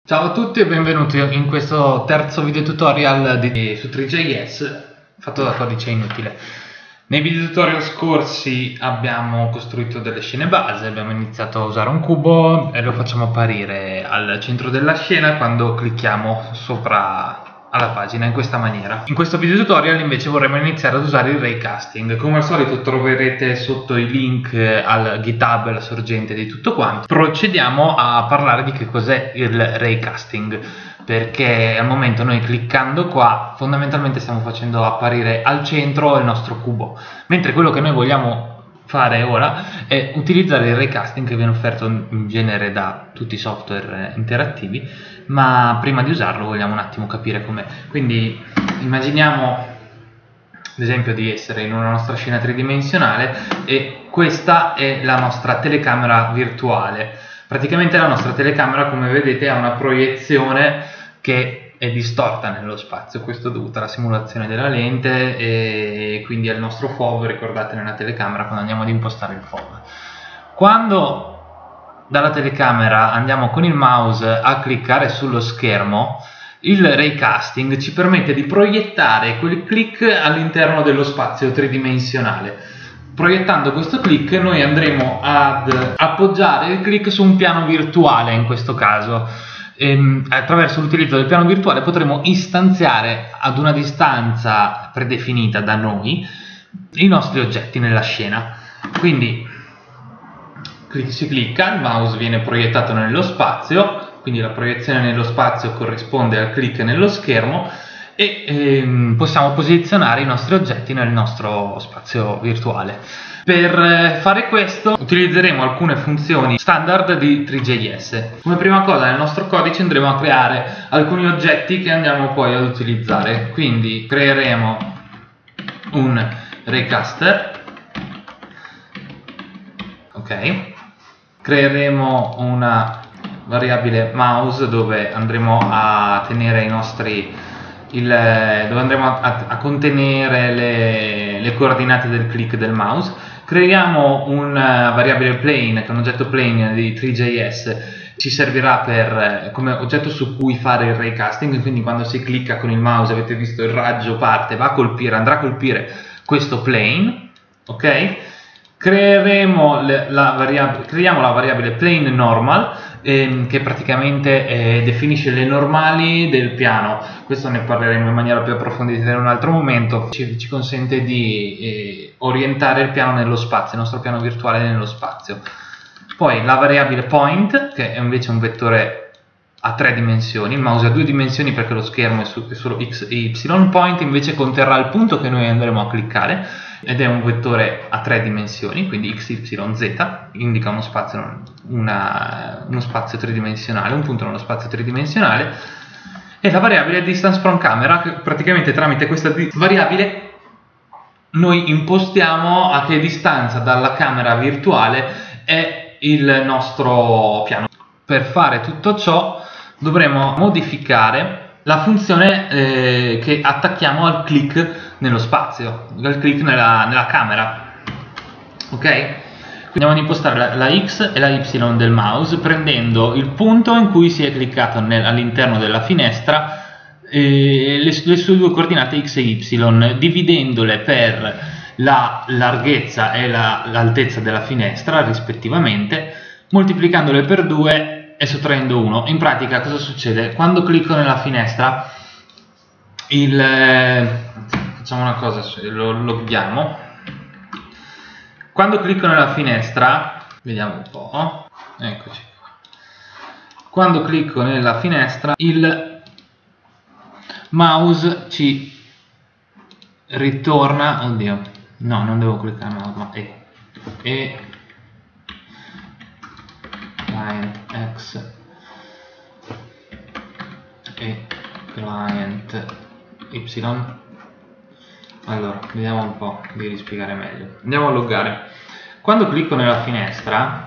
Ciao a tutti e benvenuti in questo terzo video tutorial su Three.js fatto da codice inutile. Nei video tutorial scorsi abbiamo costruito delle scene base, abbiamo iniziato a usare un cubo e lo facciamo apparire al centro della scena quando clicchiamo sopra alla pagina in questa maniera. In questo video tutorial invece vorremmo iniziare ad usare il raycasting. Come al solito troverete sotto i link al GitHub, alla sorgente di tutto quanto. Procediamo a parlare di che cos'è il raycasting, perché al momento noi cliccando qua fondamentalmente stiamo facendo apparire al centro il nostro cubo, mentre quello che noi vogliamo fare ora è utilizzare il raycasting che viene offerto in genere da tutti i software interattivi, ma prima di usarlo vogliamo un attimo capire com'è. Quindi immaginiamo ad esempio di essere in una nostra scena tridimensionale e questa è la nostra telecamera virtuale. Praticamente la nostra telecamera, come vedete, ha una proiezione che è distorta nello spazio. Questo è dovuto alla simulazione della lente e quindi al nostro FOV. Ricordate, nella telecamera quando andiamo ad impostare il FOV, quando dalla telecamera andiamo con il mouse a cliccare sullo schermo, il raycasting ci permette di proiettare quel click all'interno dello spazio tridimensionale. Proiettando questo click noi andremo ad appoggiare il click su un piano virtuale. In questo caso attraverso l'utilizzo del piano virtuale potremo istanziare ad una distanza predefinita da noi i nostri oggetti nella scena. Quindi si clicca, il mouse viene proiettato nello spazio, quindi la proiezione nello spazio corrisponde al click nello schermo e possiamo posizionare i nostri oggetti nel nostro spazio virtuale. Per fare questo utilizzeremo alcune funzioni standard di Three.js. Come prima cosa nel nostro codice andremo a creare alcuni oggetti che andiamo poi ad utilizzare. Quindi creeremo un raycaster, ok? Creeremo una variabile mouse dove andremo a tenere i nostri dove andremo a contenere le coordinate del click del mouse. Creiamo una variabile plane, che è un oggetto plane di Three.js, ci servirà come oggetto su cui fare il raycasting. Quindi quando si clicca con il mouse, avete visto il raggio parte, andrà a colpire questo plane, ok? Creiamo la variabile plane normal, che praticamente definisce le normali del piano. Questo ne parleremo in maniera più approfondita in un altro momento. Ci consente di orientare il piano nello spazio, il nostro piano virtuale nello spazio. Poi la variabile point, che è invece un vettore a 3 dimensioni. Il mouse ha 2 dimensioni perché lo schermo è solo x e y. Point invece conterrà il punto che noi andremo a cliccare ed è un vettore a 3 dimensioni, quindi x, y, z, indica uno spazio tridimensionale, un punto nello spazio tridimensionale. E la variabile distance from camera, che praticamente tramite questa variabile noi impostiamo a che distanza dalla camera virtuale è il nostro piano. Per fare tutto ciò dovremo modificare la funzione che attacchiamo al click nello spazio, al click nella camera, ok? Quindi andiamo ad impostare la x e la y del mouse prendendo il punto in cui si è cliccato all'interno della finestra, le sue 2 coordinate x e y, dividendole per la larghezza e l'altezza della finestra rispettivamente, moltiplicandole per 2 e sottraendo 1. In pratica cosa succede? Quando clicco nella finestra, facciamo una cosa, lo loghiamo. Quando clicco nella finestra, vediamo un po', eccoci qua. Quando clicco nella finestra il mouse ci ritorna, oddio, no, non devo cliccare mouse, ma client X e client Y. Allora, vediamo un po' di rispiegare meglio. Andiamo a loggare. Quando clicco nella finestra,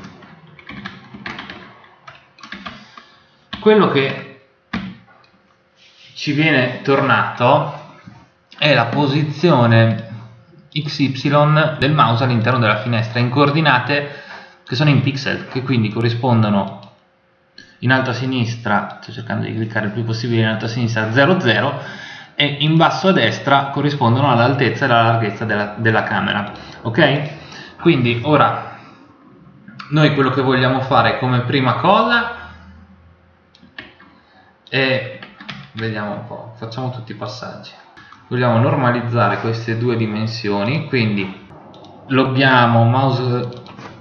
quello che ci viene tornato è la posizione XY del mouse all'interno della finestra in coordinate che sono in pixel, che quindi corrispondono in alto a sinistra, sto cercando di cliccare il più possibile in alto a sinistra, 0 0, e in basso a destra corrispondono all'altezza e alla larghezza della camera. Ok? Quindi ora noi quello che vogliamo fare come prima cosa è, vediamo un po', facciamo tutti i passaggi. Vogliamo normalizzare queste due dimensioni, quindi loghiamo mouse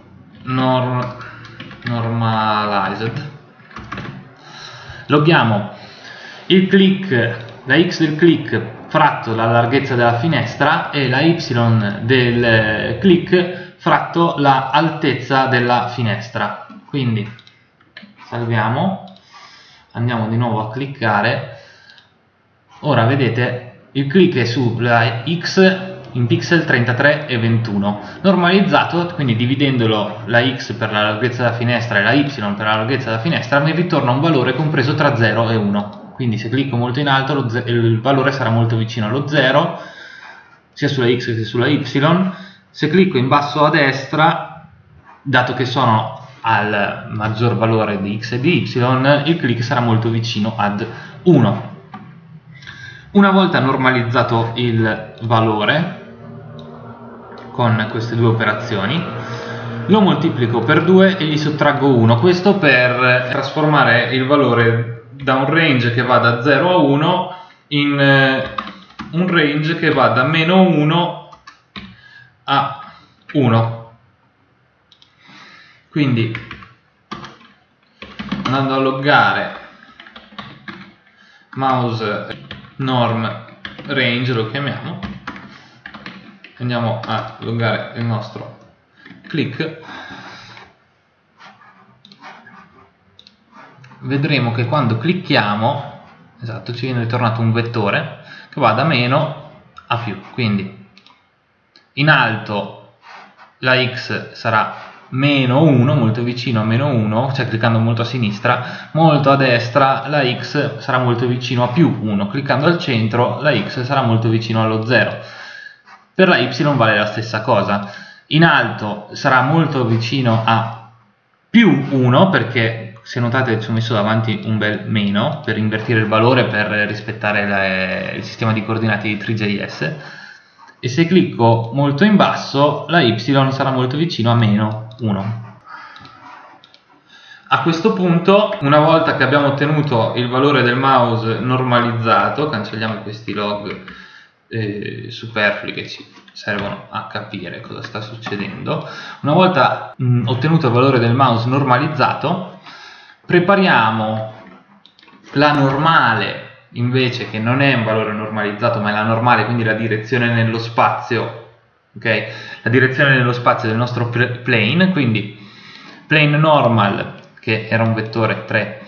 normalized, loghiamo il click, la x del click fratto la larghezza della finestra e la y del click fratto la altezza della finestra. Quindi salviamo, andiamo di nuovo a cliccare. Ora vedete il click è sulla x in pixel 33 e 21, normalizzato, quindi dividendolo la x per la larghezza della finestra e la y per la larghezza della finestra mi ritorna un valore compreso tra 0 e 1. Quindi se clicco molto in alto il valore sarà molto vicino allo 0 sia sulla x che sulla y. Se clicco in basso a destra, dato che sono al maggior valore di x e di y, il click sarà molto vicino ad 1. Una volta normalizzato il valore con queste due operazioni, lo moltiplico per 2 e gli sottraggo 1, questo per trasformare il valore da un range che va da 0 a 1 in un range che va da meno 1 a 1. Quindi andando a loggare mouse norm range, lo chiamiamo, andiamo a loggare il nostro click, vedremo che quando clicchiamo, esatto, ci viene ritornato un vettore che va da meno a più, quindi in alto la x sarà meno 1, molto vicino a meno 1, cioè cliccando molto a sinistra, molto a destra la x sarà molto vicino a più 1, cliccando al centro la x sarà molto vicino allo 0. Per la y vale la stessa cosa, in alto sarà molto vicino a più 1, perché se notate ci ho messo davanti un bel meno per invertire il valore, per rispettare il sistema di coordinate di Three.js, e se clicco molto in basso la y sarà molto vicino a meno 1. A questo punto, una volta che abbiamo ottenuto il valore del mouse normalizzato, cancelliamo questi log superflui che ci servono a capire cosa sta succedendo. Una volta ottenuto il valore del mouse normalizzato, prepariamo la normale, invece, che non è un valore normalizzato ma è la normale, quindi la direzione nello spazio, ok? La direzione nello spazio del nostro plane, quindi plane normal, che era un vettore 3,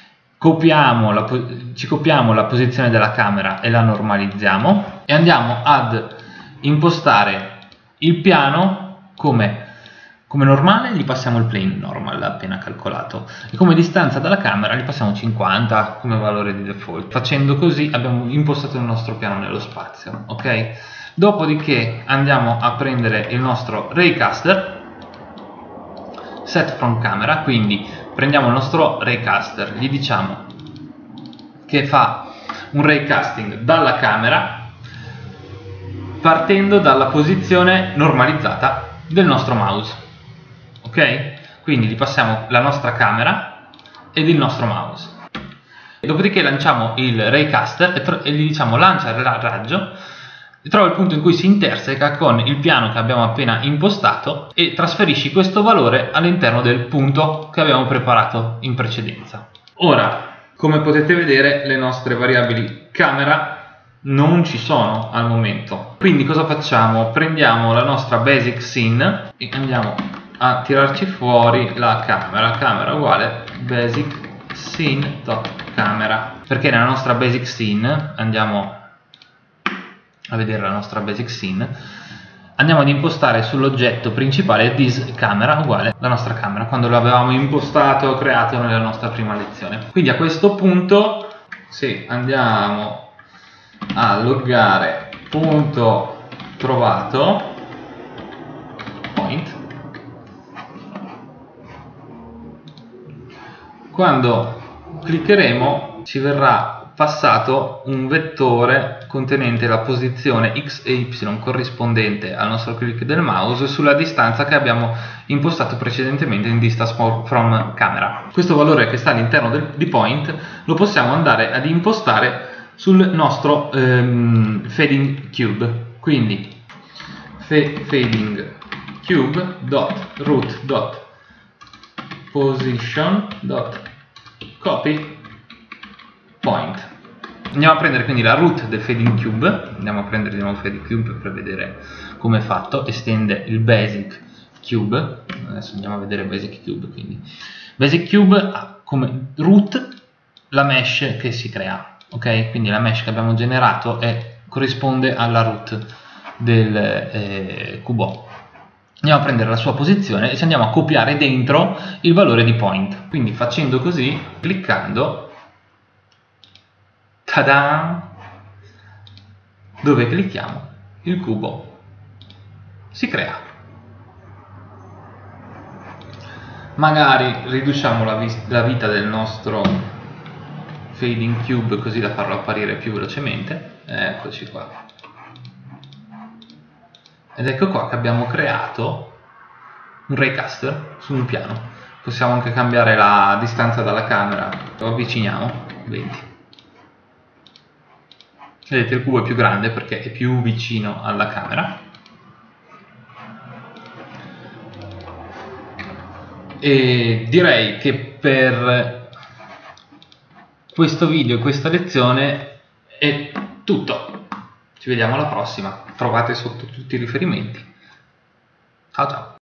ci copiamo la posizione della camera e la normalizziamo e andiamo ad impostare il piano come normale, gli passiamo il plane normal appena calcolato, e come distanza dalla camera gli passiamo 50 come valore di default. Facendo così abbiamo impostato il nostro piano nello spazio, ok? Dopodiché andiamo a prendere il nostro raycaster, set from camera, quindi prendiamo il nostro raycaster, gli diciamo che fa un raycasting dalla camera partendo dalla posizione normalizzata del nostro mouse, ok? Quindi gli passiamo la nostra camera ed il nostro mouse. Dopodiché lanciamo il raycaster e gli diciamo lancia il raggio e trova il punto in cui si interseca con il piano che abbiamo appena impostato e trasferisci questo valore all'interno del punto che abbiamo preparato in precedenza. Ora, come potete vedere, le nostre variabili camera non ci sono al momento. Quindi cosa facciamo? Prendiamo la nostra basic scene e andiamo a tirarci fuori la camera uguale basic scene.camera, perché nella nostra basic scene, andiamo a vedere la nostra basic scene, andiamo ad impostare sull'oggetto principale this camera uguale la nostra camera, quando l'avevamo impostato o creato nella nostra prima lezione. Quindi a questo punto, se andiamo a loggare punto trovato point, Quando cliccheremo ci verrà passato un vettore contenente la posizione x e y corrispondente al nostro click del mouse sulla distanza che abbiamo impostato precedentemente in distance from camera. Questo valore che sta all'interno di point lo possiamo andare ad impostare sul nostro fading cube. Quindi fading cube.root.position.copy point. Andiamo a prendere quindi la root del fading cube, andiamo a prendere di nuovo il fading cube per vedere come è fatto, estende il basic cube, adesso andiamo a vedere basic cube, quindi basic cube ha come root la mesh che si crea, ok? Quindi la mesh che abbiamo generato corrisponde alla root del cubo. Andiamo a prendere la sua posizione e ci andiamo a copiare dentro il valore di point. Quindi facendo così, cliccando, tada! Dove clicchiamo, il cubo si crea. Magari riduciamo la vita del nostro fading cube così da farlo apparire più velocemente. Eccoci qua. Ed ecco qua che abbiamo creato un raycaster su un piano. Possiamo anche cambiare la distanza dalla camera, lo avviciniamo, 20. Vedete, il cubo è più grande perché è più vicino alla camera. E direi che per questo video e questa lezione è tutto. Ci vediamo alla prossima. Trovate sotto tutti i riferimenti. Ciao ciao.